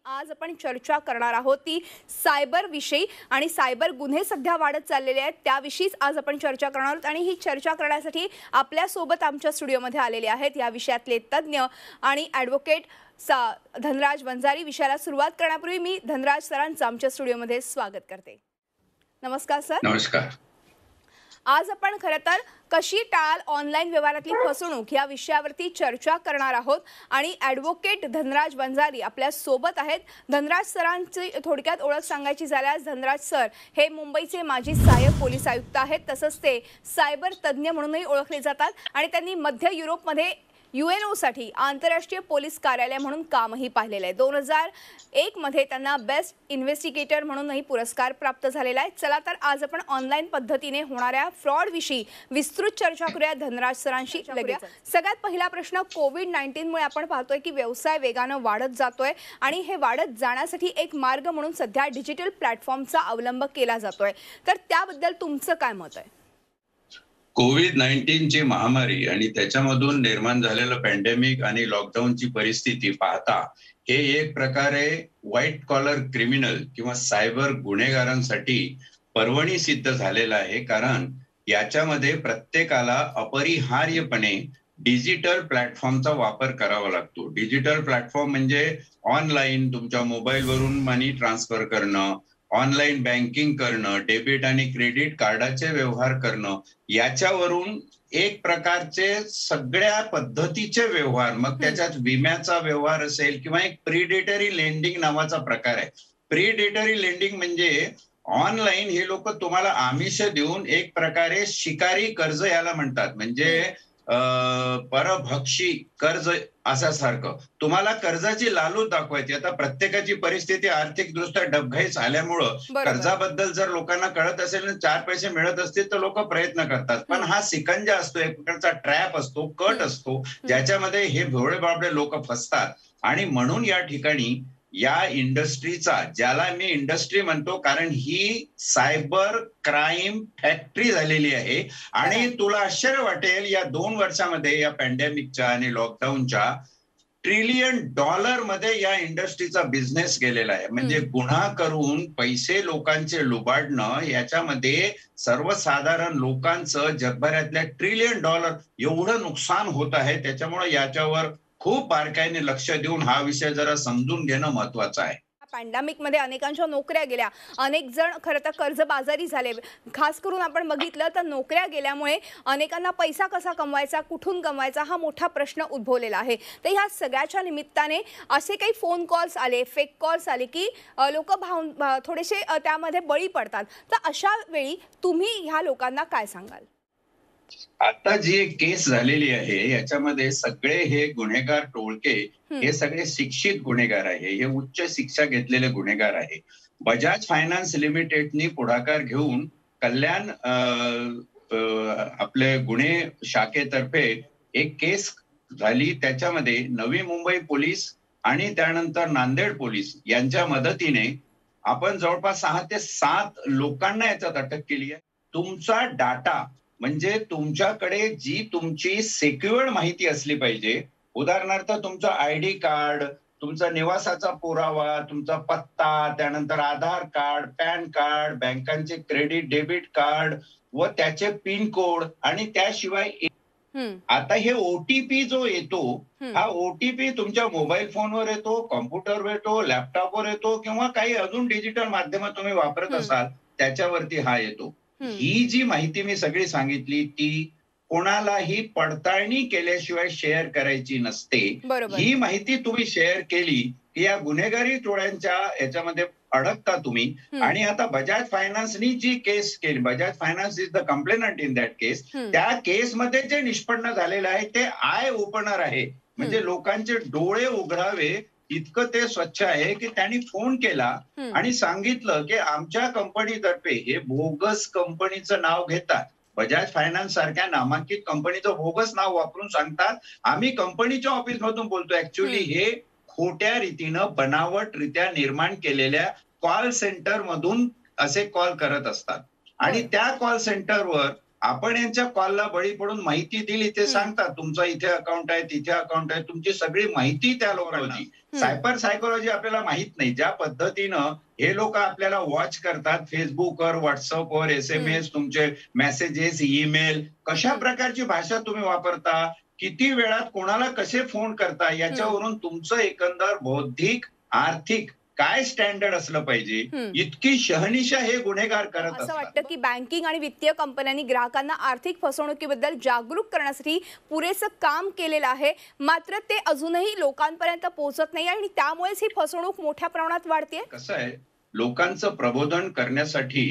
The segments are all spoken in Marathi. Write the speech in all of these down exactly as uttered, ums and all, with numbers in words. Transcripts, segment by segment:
आज आपण चर्चा करणार आहोत ती सायबर विषयी आणि सायबर गुन्हे सध्या वाढत चाललेले आहेत त्याविषयीच आज आपण चर्चा करणार आहोत। आणि ही चर्चा करण्यासाठी आपल्या सोबत आमच्या स्टुडिओमध्ये आलेले आहेत या विषयातले तज्ञ आणि ॲडव्होकेट धनराज वंजारी। विषयाला सुरुवात करण्यापूर्वी मी धनराज सरांचं आमच्या स्टुडिओमध्ये स्वागत करते। नमस्कार सर। नमस्कार। आज आपण खरं तर कशी टाळाल ऑनलाईन व्यवहारातली फसवणूक या विषयावरती चर्चा करणार आहोत आणि ॲडव्होकेट धनराज वंजारी आपल्या सोबत आहेत। धनराज सरांची थोडक्यात ओळख सांगायची झाल्यास धनराज सर हे मुंबईचे माजी सहाय्यक पोलीस आयुक्त आहेत, तसंच ते सायबर तज्ञ म्हणूनही ओळखले जातात आणि त्यांनी मध्य युरोपमध्ये यूएनओ साठी आंतरराष्ट्रीय पोलीस कार्यालय म्हणून कामही पाहिलेलं आहे। दोन हजार एक मध्ये त्यांना बेस्ट इन्व्हेस्टिगेटर म्हणूनही पुरस्कार प्राप्त झालेला आहे। चला तर आज आपण ऑनलाईन पद्धतीने होणाऱ्या फ्रॉड विषयी विस्तृत चर्चा करूया धनराज सरांशी। सगळ्यात पहिला प्रश्न, कोविड नाईन्टीन मुळे आपण पाहतोय की व्यवसाय वेगानं वाढत जातोय आणि हे वाढत जाण्यासाठी एक मार्ग म्हणून सध्या डिजिटल प्लॅटफॉर्मचा अवलंब केला जातोय, तर त्याबद्दल तुमचं काय मत आहे? कोविड नाईन्टीन ची महामारी आणि त्याच्यामधून निर्माण झालेलं पॅन्डेमिक आणि लॉकडाऊनची परिस्थिती पाहता हे एक प्रकारे व्हाईट कॉलर क्रिमिनल किंवा सायबर गुन्हेगारांसाठी पर्वणी सिद्ध झालेलं आहे। कारण याच्यामध्ये प्रत्येकाला अपरिहार्यपणे डिजिटल प्लॅटफॉर्मचा वापर करावा लागतो। डिजिटल प्लॅटफॉर्म म्हणजे ऑनलाईन तुमच्या मोबाईलवरून मनी ट्रान्सफर करणं, ऑनलाईन बँकिंग करणं, डेबिट आणि क्रेडिट कार्डाचे व्यवहार करणं, याच्यावरून एक प्रकारचे सगळ्या पद्धतीचे व्यवहार, मग त्याच्यात विम्याचा व्यवहार असेल किंवा एक प्रीडेटरी लेंडिंग नावाचा प्रकार आहे। प्रीडेटरी लेंडिंग म्हणजे ऑनलाईन हे लोक तुम्हाला आमिष देऊन एक प्रकारे शिकारी कर्ज याला म्हणतात, म्हणजे परभक्षी कर्ज असासारखं तुम्हाला कर्जाची लालूच दाखवायची। आता प्रत्येकाची परिस्थिती आर्थिकदृष्ट्या डबघाईस आल्यामुळं कर्जाबद्दल जर लोकांना कळत असेल ना चार पैसे मिळत असतील तर लोक प्रयत्न करतात, पण हा सिकंजा असतो, एक प्रकारचा ट्रॅप असतो, कट असतो, ज्याच्यामध्ये हे भोळे बाबडे लोक फसतात। आणि म्हणून या ठिकाणी या इंडस्ट्रीचा, ज्याला मी इंडस्ट्री म्हणतो कारण ही सायबर क्राईम फॅक्टरी झालेली आहे। आणि तुला आश्चर्य वाटेल या दोन वर्षामध्ये या पॅन्डेमिकच्या आणि लॉकडाऊनच्या ट्रिलियन डॉलर मध्ये या इंडस्ट्रीचा बिझनेस गेलेला आहे। म्हणजे गुन्हा करून पैसे लोकांचे लुबाडणं, याच्यामध्ये सर्वसाधारण लोकांचं जगभरातल्या ट्रिलियन डॉलर एवढं नुकसान होत आहे। त्याच्यामुळे याच्यावर खूप बारकाईने लक्ष देऊन हा विषय जरा समजून घेणं महत्वाचं आहे। पॅन्डेमिक मध्ये अनेकांच्या नोकऱ्या गेल्या, अनेक जण खरं तर कर्जबाजारी झाले। खास करून आपण बघितलं तर नोकऱ्या गेल्यामुळे अनेकांना पैसा कसा कमवायचा, कुठून कमवायचा हा मोठा प्रश्न उद्भवलेला आहे। तर ह्या सगळ्याच्या निमित्ताने असे काही फोन कॉल्स आले, फेक कॉल्स आले की लोक भावून थोडेसे त्यामध्ये बळी पडतात। तर अशा वेळी तुम्ही ह्या लोकांना काय सांगाल? आता जी एक केस झालेली आहे याच्यामध्ये सगळे हे गुन्हेगार टोळके हे सगळे शिक्षित गुन्हेगार आहे, हे उच्च शिक्षा घेतलेले गुन्हेगार आहे। बजाज फायनान्स लिमिटेडनी पुढाकार घेऊन कल्याण आपले गुन्हे शाखेतर्फे एक केस झाली, त्याच्यामध्ये नवी मुंबई पोलीस आणि त्यानंतर नांदेड पोलीस यांच्या मदतीने आपण जवळपास सहा ते सात लोकांना याच्यात अटक केली आहे। तुमचा डाटा म्हणजे तुमच्याकडे जी तुमची सिक्युअर्ड माहिती असली पाहिजे, उदाहरणार्थ तुमचं आयडी कार्ड, तुमचा निवासाचा पुरावा, तुमचा पत्ता, त्यानंतर आधार कार्ड, पॅन कार्ड, बँकांचे क्रेडिट डेबिट कार्ड व त्याचे पिन कोड, आणि त्याशिवाय आता हे ओटीपी जो येतो हा ओटीपी तुमच्या मोबाईल फोनवर येतो, कॉम्प्युटरवर येतो, लॅपटॉपवर येतो किंवा काही अजून डिजिटल माध्यम तुम्ही वापरत असाल त्याच्यावरती हा येतो। ही जी माहिती मी सगळी सांगितली ती कोणालाही पडताळणी केल्याशिवाय शेअर करायची नसते। ही माहिती तुम्ही शेअर केली की या गुन्हेगारी टोळ्यांच्या याच्यामध्ये अडकता तुम्ही। आणि आता बजाज फायनान्सनी जी केस केली, Bajaj finance is the complainant in that case, त्या केसमध्ये जे निष्पन्न झालेलं आहे ते आय ओपनर आहे, म्हणजे लोकांचे डोळे उघडावे इतकं ते स्वच्छ आहे की त्यांनी फोन केला आणि सांगितलं की आमच्या कंपनीतर्फे हे बोगस कंपनीचं नाव घेतात, बजाज फायनान्स सारख्या नामांकित कंपनीचं बोगस नाव वापरून सांगतात आम्ही कंपनीच्या ऑफिस मधून बोलतो, ऍक्च्युअली हे खोट्या रीतीनं बनावटरित्या निर्माण केलेल्या कॉल सेंटर मधून असे कॉल करत असतात। आणि त्या कॉल सेंटरवर आपण यांच्या कॉलला बळी पडून माहिती दिली ते सांगतात तुमचं इथे अकाउंट आहे तिथे अकाउंट आहे, तुमची सगळी माहिती त्या लोकांना. सायबर सायकोलॉजी आपल्याला माहित नाही, ज्या पद्धतीनं हे लोक आपल्याला वॉच करतात फेसबुकवर, व्हॉट्सअपवर, एस एम एस, तुमचे मेसेजेस, ईमेल, कशा प्रकारची भाषा तुम्ही वापरता, किती वेळात कोणाला कसे फोन करता, याच्यावरून तुमचं एकंदर बौद्धिक, आर्थिक काय स्टँडर्ड असलं पाहिजे, इतकी शहानिशा हे गुन्हेगार करत असतात. असं वाटतं की बँकिंग आणि वित्तीय कंपन्यांनी ग्राहकांना आर्थिक फसवणुकीबद्दल जागरूक करण्यासाठी पुरेसं काम केलेलं आहे, मात्र ते अजूनही लोकांपर्यंत पोहोचत नाही आणि त्यामुळेच ही फसवणूक मोठ्या प्रमाणात वाढते. कसं आहे, लोकांचं प्रबोधन करण्यासाठी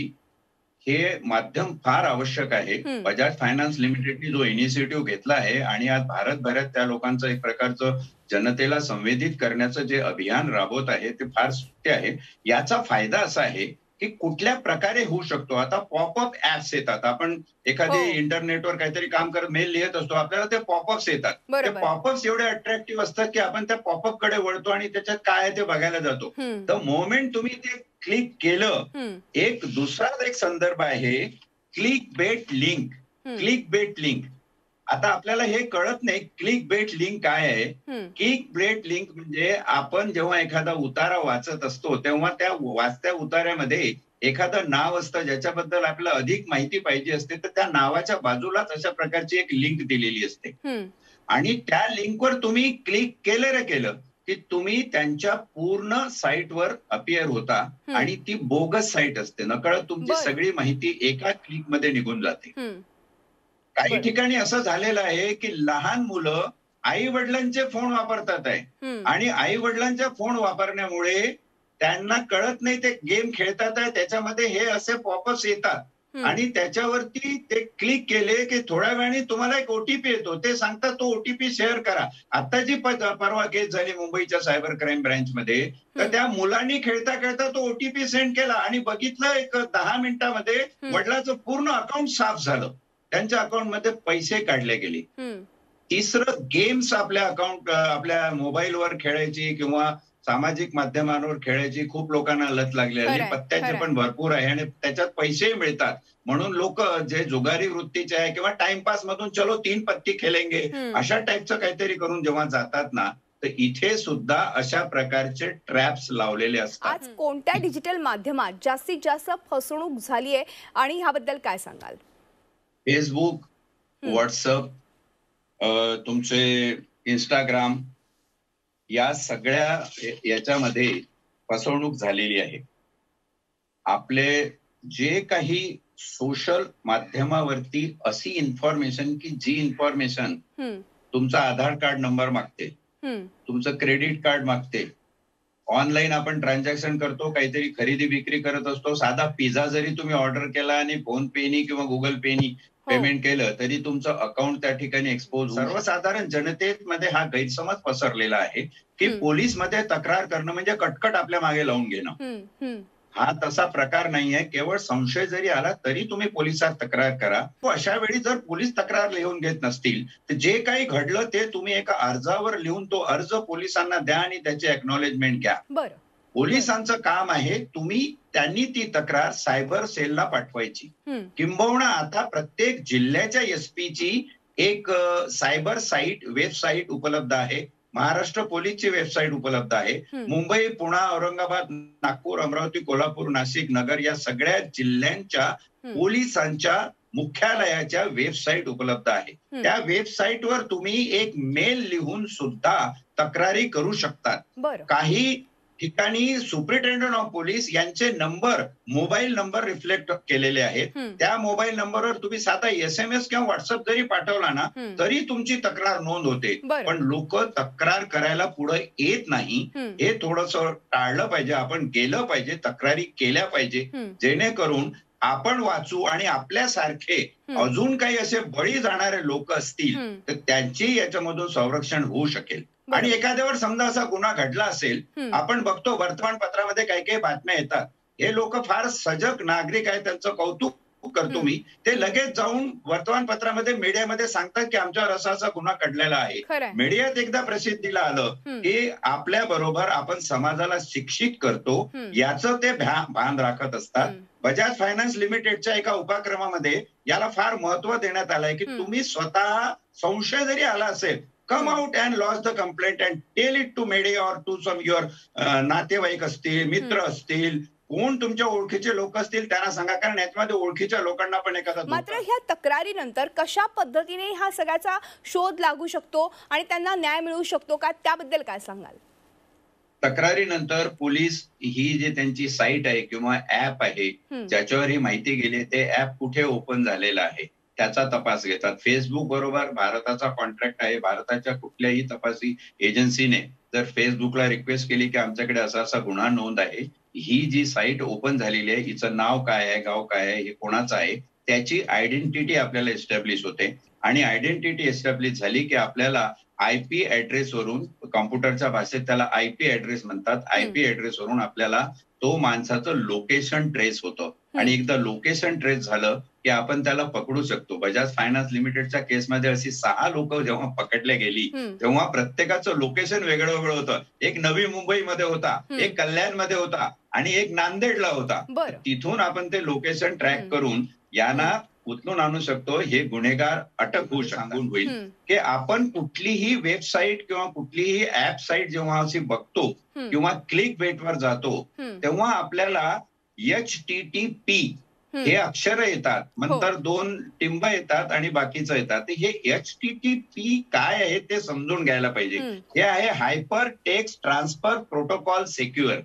हे माध्यम फार आवश्यक आहे. बजाज फायनान्स लिमिटेडने जो इनिशिएटिव्ह घेतला आहे आणि आज भारतभरात त्या लोकांचं एक प्रकारचं जनतेला संवेदित करण्याचं जे अभियान राबवत आहे ते फार स्तुत्य आहे. याचा फायदा असा आहे की कुठल्या प्रकारे होऊ शकतो. आता पॉपअप ऍप्स येतात, आपण एखादी इंटरनेटवर काहीतरी काम करत मेल लिहित असतो, आपल्याला ते पॉपअप्स येतात. ते पॉपअप्स एवढे अट्रॅक्टिव्ह असतात की आपण त्या पॉपअप कडे वळतो आणि त्याच्यात काय आहे ते बघायला जातो. द मोमेंट तुम्ही ते क्लिक केलं, एक दुसरा एक संदर्भ आहे click bait link. Click bait link, आता आपल्याला हे कळत नाही क्लिक बेट लिंक काय आहे. क्लिक बेट लिंक म्हणजे आपण जेव्हा एखादा उतारा वाचत असतो तेव्हा त्या वाचत्या उतार्यामध्ये एखादं नाव असतं ज्याच्याबद्दल आपल्याला अधिक माहिती पाहिजे असते, तर त्या नावाच्या बाजूलाच अशा प्रकारची एक लिंक दिलेली असते आणि त्या लिंकवर तुम्ही क्लिक केलं रे केलं की तुम्ही त्यांच्या पूर्ण साईटवर अपिअर होता आणि ती बोगस साईट असते. नकळत तुमची सगळी माहिती एका क्लिक मध्ये निघून जाते. काही ठिकाणी असं झालेलं आहे की लहान मुलं आई वडिलांचे फोन वापरतात आहे आणि आई वडिलांच्या फोन वापरण्यामुळे त्यांना कळत नाही ते गेम खेळतात आहे, त्याच्यामध्ये हे असे पॉपअप्स येतात आणि त्याच्यावरती ते क्लिक केले की थोड्या वेळाने तुम्हाला एक ओटीपी येतो, ते सांगतात तो ओटीपी शेअर करा. आता जी परवा केस झाली मुंबईच्या सायबर क्राईम ब्रँच मध्ये, तर त्या मुलांनी खेळता खेळता तो ओटीपी सेंड केला आणि बघितलं एक दहा मिनिटांमध्ये वडिलांचं पूर्ण अकाउंट साफ झालं, त्यांच्या अकाउंट मध्ये पैसे काढले गेले. तिसरं, गेम्स आपल्या अकाउंट आपल्या मोबाईलवर खेळायची किंवा सामाजिक माध्यमांवर खेळायची खूप लोकांना लत लागली आहे. पत्त्याचे पण भरपूर आहे आणि त्याच्यात पैसेही मिळतात, म्हणून लोक जे जुगारी वृत्तीचे आहे किंवा टाइमपास मधून चलो तीन पत्ती खेळेंगे अशा टाईपचं काहीतरी करून जेव्हा जातात ना, तर इथे सुद्धा अशा प्रकारचे ट्रॅप्स लावलेले असतात. आज कोणत्या डिजिटल माध्यमात जास्तीत जास्त फसवणूक झाली आहे आणि ह्याबद्दल काय सांगाल? फेसबुक, व्हॉट्सअप, तुमचे इंस्टाग्राम, या सगळ्या याच्यामध्ये फसवणूक झालेली आहे. आपले जे काही सोशल माध्यमावरती अशी इन्फॉर्मेशन की जी इन्फॉर्मेशन तुमचा आधार कार्ड नंबर मागते, तुमचं क्रेडिट कार्ड मागते, ऑनलाईन आपण ट्रान्झॅक्शन करतो, काहीतरी खरेदी विक्री करत असतो, साधा पिझ्झा जरी तुम्ही ऑर्डर केला आणि फोन पेनी किंवा गुगल पेनी पेमेंट केलं तरी तुमचं अकाउंट त्या ठिकाणी एक्सपोज. सर्वसाधारण जनतेमध्ये हा गैरसमज पसरलेला आहे की पोलीस मध्ये तक्रार करणं म्हणजे कटकट आपल्या मागे लावून घेणं. हा तसा प्रकार नाहीये. केवळ संशय जरी आला तरी तुम्ही पोलिसात तक्रार करा. अशा वेळी जर पोलीस तक्रार लिहून घेत नसतील तर जे काही घडलं ते तुम्ही एका अर्जावर लिहून तो अर्ज पोलिसांना द्या आणि त्याची एक्नॉलेजमेंट घ्या. बरं, पोलिसांचं काम आहे तुम्ही त्यांनी ती तक्रार सायबर सेलला पाठवायची. किंबहुना आता प्रत्येक जिल्ह्याच्या एसपीची एक सायबर साईट वेबसाईट उपलब्ध आहे. महाराष्ट्र पोलीसची वेबसाईट उपलब्ध आहे. मुंबई, पुणे, औरंगाबाद, नागपूर, अमरावती, कोल्हापूर, नाशिक, नगर या सगळ्या जिल्ह्यांच्या पोलिसांच्या मुख्यालयाच्या वेबसाईट उपलब्ध आहे. त्या वेबसाईटवर तुम्ही एक मेल लिहून सुद्धा तक्रारी करू शकतात. काही ठिकाणी सुपरिटेंडंट ऑफ पोलीस यांचे नंबर, मोबाईल नंबर रिफ्लेक्ट केलेले आहेत. त्या मोबाईल नंबरवर तुम्ही साधा एसएमएस किंवा व्हॉट्सअप जरी पाठवला ना तरी तुमची तक्रार नोंद होते. पण लोक तक्रार करायला पुढे येत नाही. हे थोडंसं टाळलं पाहिजे. आपण गेलं पाहिजे, तक्रारी केल्या पाहिजे, जेणेकरून आपण वाचू आणि आपल्यासारखे अजून काही असे बळी जाणारे लोक असतील तर त्यांची याच्यामधून संरक्षण होऊ शकेल. आणि एखाद्यावर समजा असा गुन्हा घडला असेल, आपण बघतो वर्तमानपत्रामध्ये काही काही बातम्या येतात, हे लोक फार सजग नागरिक आहेत, त्यांचं कौतुक करतो मी, ते लगेच जाऊन वर्तमानपत्रामध्ये मीडियामध्ये सांगतात की आमच्यावर असा असा गुन्हा घडलेला आहे. मीडियात एकदा प्रसिद्धीला आलं की आपल्या बरोबर आपण समाजाला शिक्षित करतो याचं ते भान राखत असतात. बजाज फायनान्स लिमिटेडच्या एका उपक्रमामध्ये याला फार महत्व देण्यात आलंय की तुम्ही स्वतः संशय जरी आला असेल, come out and lodge the complaint and tell it to media or to some your नातेवाईक असतील, मित्र असतील, कोण तुमच्या ओळखीचे लोक असतील त्यांना सांगा, कारण याच्यामध्ये ओळखीच्या लोकांना पण एखादा मात्र ह्या तक्रारीनंतर कशा पद्धतीने हा सगळ्याचा शोध लागू शकतो आणि त्यांना न्याय मिळू शकतो का, त्याबद्दल काय सांगाल? तक्रारीनंतर पोलीस ही जी त्यांची साईट आहे किंवा ऍप आहे ज्याच्यावर ही माहिती गेली, ते ऍप कुठे ओपन झालेलं आहे त्याचा तपास घेतात. फेसबुक बरोबर भारताचा कॉन्ट्रॅक्ट आहे. भारताच्या कुठल्याही तपासी एजन्सीने जर फेसबुकला रिक्वेस्ट केली की आमच्याकडे असा असा गुन्हा नोंद आहे, ही जी साईट ओपन झालेली आहे हिचं नाव काय आहे, गाव काय आहे, हे कोणाचं आहे, त्याची आयडेंटिटी आपल्याला एस्टॅब्लिश होते. आणि आयडेंटिटी एस्टॅब्लिश झाली की आपल्याला आयपी ऍड्रेस वरून, कॉम्प्युटरच्या भाषेत त्याला आयपी ऍड्रेस म्हणतात, आयपी ऍड्रेस वरून आपल्याला तो माणसाचं लोकेशन ट्रेस होतं. आणि एकदा लोकेशन ट्रेस झालं की आपण त्याला पकडू शकतो. बजाज फायनान्स लिमिटेडच्या केसमध्ये अशी सहा लोक जेव्हा पकडले गेली तेव्हा प्रत्येकाचं लोकेशन वेगळं वेगळं होतं. एक नवी मुंबईमध्ये होता, एक कल्याणमध्ये होता आणि एक नांदेडला होता. तिथून आपण ते लोकेशन ट्रॅक करून यांना उचलून आणू शकतो. हे गुन्हेगार अटक होऊ सांगून होईल की आपण कुठलीही वेबसाईट किंवा कुठलीही ऍप साईट जेव्हा अशी बघतो किंवा क्लिक बेटवर जातो तेव्हा आपल्याला एच टी टी पी हे अक्षर येतात, नंतर दोन टिंब येतात आणि बाकीचं येतात. हे एच टी टी पी काय आहे ते समजून घ्यायला पाहिजे. हे आहे hyper text transfer protocol secure.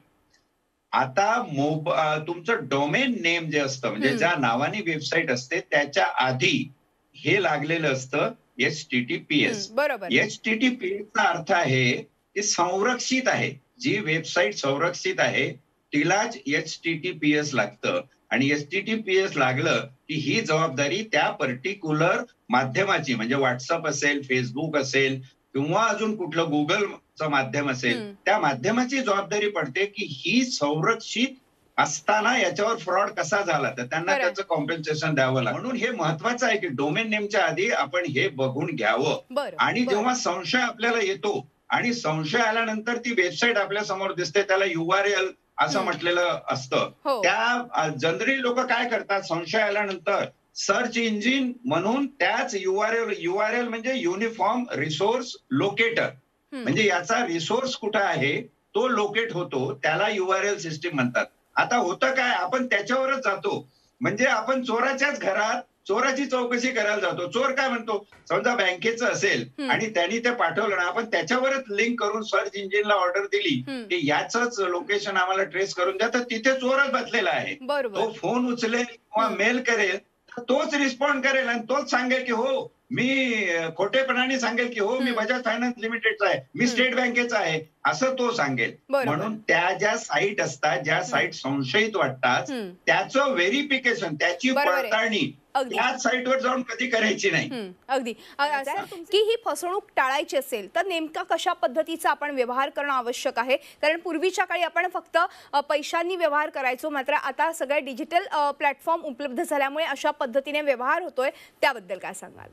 आता मोब तुमचं डोमेन नेम जे असतं, म्हणजे ज्या नावाने वेबसाईट असते त्याच्या आधी हे लागलेलं असतं H T T P S. H T T P S चा अर्थ आहे की संरक्षित आहे. जी वेबसाईट संरक्षित आहे तिलाच H T T P S लागतं. आणि H T T P S लागलं की ही जबाबदारी त्या पर्टिक्युलर माध्यमाची, म्हणजे व्हॉट्सअप असेल, फेसबुक असेल किंवा अजून कुठलं गुगलचं माध्यम असेल, त्या माध्यमाची जबाबदारी पडते की ही संरक्षित असताना याच्यावर फ्रॉड कसा झाला तर त्यांना त्याचं कॉम्पेन्सेशन द्यावं लागतं. म्हणून हे महत्वाचं आहे की डोमेन नेमच्या आधी आपण हे बघून घ्यावं. आणि जेव्हा संशय आपल्याला येतो आणि संशय आल्यानंतर ती वेबसाईट आपल्या समोर दिसते, त्याला युआरएल असं म्हटलेलं असतं. त्या जनरली लोक काय करतात, संशय आल्यानंतर सर्च इंजिन म्हणून त्याच युआरएल, युआरएल म्हणजे युनिफॉर्म रिसोर्स लोकेटर, म्हणजे याचा रिसोर्स कुठं आहे तो लोकेट होतो, त्याला युआरएल सिस्टीम म्हणतात. आता होतं काय, आपण त्याच्यावरच जातो. म्हणजे आपण चोराच्याच घरात चोराची चौकशी करायला जातो. चोर काय म्हणतो, समजा बँकेचं असेल आणि त्यांनी ते पाठवलं ना, आपण त्याच्यावरच लिंक करून सर्च इंजिनला ऑर्डर दिली की याच लोकेशन आम्हाला ट्रेस करून द्या, तर तिथे चोरच बसलेला आहे. तो फोन उचलेल किंवा मेल करेल तर तोच रिस्पॉन्ड करेल आणि तोच सांगेल की हो मी खोटेपणाने सांगेल की हो मी बजाज फायनान्स लिमिटेडचा आहे, मी स्टेट बँकेचा आहे, असं तो सांगेल. म्हणून त्या ज्या साईट असतात, ज्या साईट संशयित वाटतात, त्याचं व्हेरिफिकेशन, त्याची पडताळणी त्याच साईटवर जाऊन कधी करायची नाही. अगदी. की ही फसवणूक टाळायची असेल तर नेमका कशा पद्धतीचा आपण व्यवहार करणं आवश्यक आहे? कारण पूर्वीच्या काळी आपण फक्त पैशांनी व्यवहार करायचो, मात्र आता सगळे डिजिटल प्लॅटफॉर्म उपलब्ध झाल्यामुळे अशा पद्धतीने व्यवहार होतोय, त्याबद्दल काय सांगाल?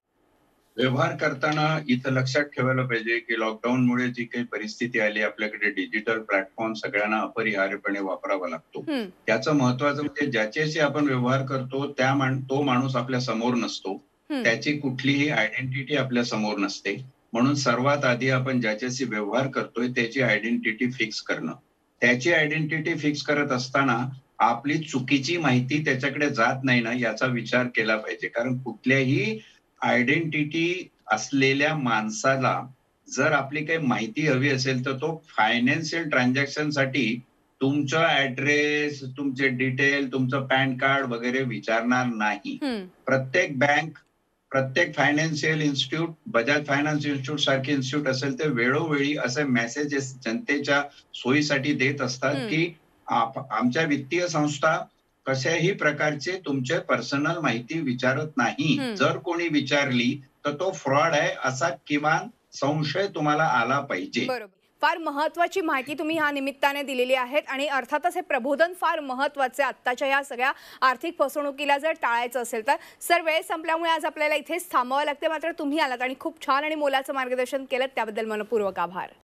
व्यवहार करताना इथं लक्षात ठेवायला पाहिजे की लॉकडाऊनमुळे जी काही परिस्थिती आली, आपल्याकडे डिजिटल प्लॅटफॉर्म सगळ्यांना अपरिहार्यपणे वापरावा लागतो. त्याचं महत्वाचं म्हणजे ज्याच्याशी आपण व्यवहार करतो त्या तो माणूस आपल्या समोर नसतो, त्याची कुठलीही आयडेंटिटी आपल्या समोर नसते. म्हणून सर्वात आधी आपण ज्याच्याशी व्यवहार करतोय त्याची आयडेंटिटी फिक्स करणं. त्याची आयडेंटिटी फिक्स करत असताना आपली चुकीची माहिती त्याच्याकडे जात नाही ना याचा विचार केला पाहिजे. कारण कुठल्याही आयडेंटिटी असलेल्या माणसाला जर आपली काही माहिती हवी असेल तर तो फायनान्शियल ट्रान्झॅक्शन साठी तुमचा ऍड्रेस, तुमचे डिटेल, तुमचं पॅन कार्ड वगैरे विचारणार नाही. प्रत्येक बँक, प्रत्येक financial institute, Bajaj finance institute सारखे इन्स्टिट्यूट असेल ते वेळोवेळी असे मेसेजेस जनतेच्या सोयीसाठी देत असतात की आमच्या वित्तीय संस्था कशाही प्रकारचे तुमचे पर्सनल माहिती विचारत नाही. जर कोणी विचारली तर तो फ्रॉड आहे असा किमान संशय तुम्हाला आला पाहिजे. बरोबर. फार महत्त्वाची माहिती तुम्ही ह्या निमित्ताने दिलेली आहेत आणि अर्थातच हे प्रबोधन फार महत्त्वाचे आत्ताच्या या सगळ्या आर्थिक फसवणुकीला जर टाळायचं असेल तर. सर, वेळ संपल्यामुळे आज आपल्याला इथेच थांबावं लागते, मात्र तुम्ही आलात आणि खूप छान आणि मोलाचं मार्गदर्शन केलं, त्याबद्दल मनपूर्वक आभार.